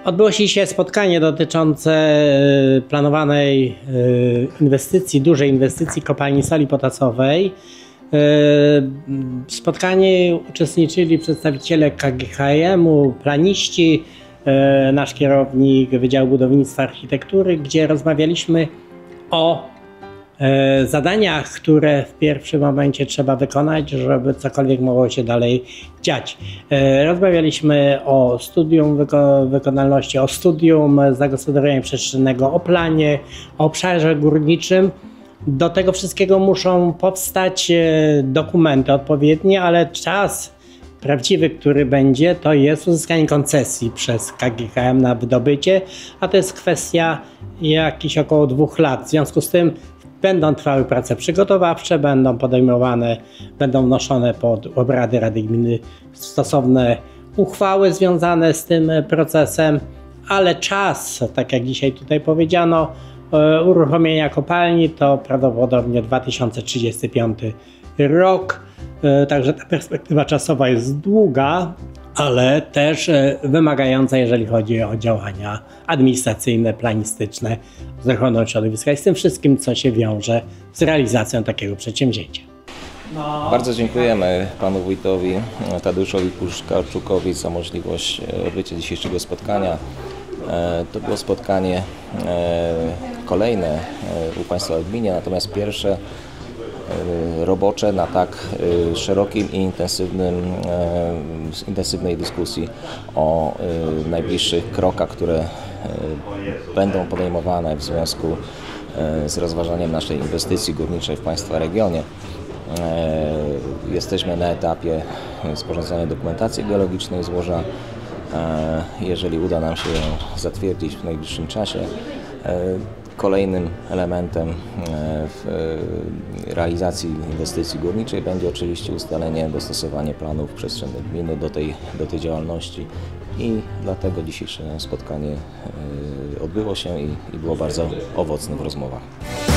Odbyło się dzisiaj spotkanie dotyczące planowanej inwestycji, dużej inwestycji kopalni soli potasowej. W spotkaniu uczestniczyli przedstawiciele KGHM-u, planiści, nasz kierownik Wydziału Budownictwa i Architektury, gdzie rozmawialiśmy o zadaniach, które w pierwszym momencie trzeba wykonać, żeby cokolwiek mogło się dalej dziać. Rozmawialiśmy o studium wykonalności, o studium zagospodarowania przestrzennego, o planie, o obszarze górniczym. Do tego wszystkiego muszą powstać dokumenty odpowiednie, ale czas prawdziwy, który będzie, to jest uzyskanie koncesji przez KGHM na wydobycie, a to jest kwestia jakichś około 2 lat. W związku z tym będą trwały prace przygotowawcze, będą podejmowane, będą wnoszone pod obrady Rady Gminy stosowne uchwały związane z tym procesem, ale czas, tak jak dzisiaj tutaj powiedziano, uruchomienia kopalni to prawdopodobnie 2035 rok. Także ta perspektywa czasowa jest długa, ale też wymagająca, jeżeli chodzi o działania administracyjne, planistyczne, z ochroną środowiska i z tym wszystkim, co się wiąże z realizacją takiego przedsięwzięcia. Bardzo dziękujemy panu wójtowi Tadeuszowi Puszkarczukowi za możliwość odbycia dzisiejszego spotkania. To było spotkanie kolejne u państwa w gminie, natomiast pierwsze robocze na tak szerokim i intensywnej dyskusji o najbliższych krokach, które będą podejmowane w związku z rozważaniem naszej inwestycji górniczej w państwa regionie. Jesteśmy na etapie sporządzania dokumentacji geologicznej złoża. Jeżeli uda nam się ją zatwierdzić w najbliższym czasie, kolejnym elementem w realizacji inwestycji górniczej będzie oczywiście ustalenie, dostosowanie planów przestrzennych gminy do tej działalności i dlatego dzisiejsze spotkanie odbyło się i było bardzo owocne w rozmowach.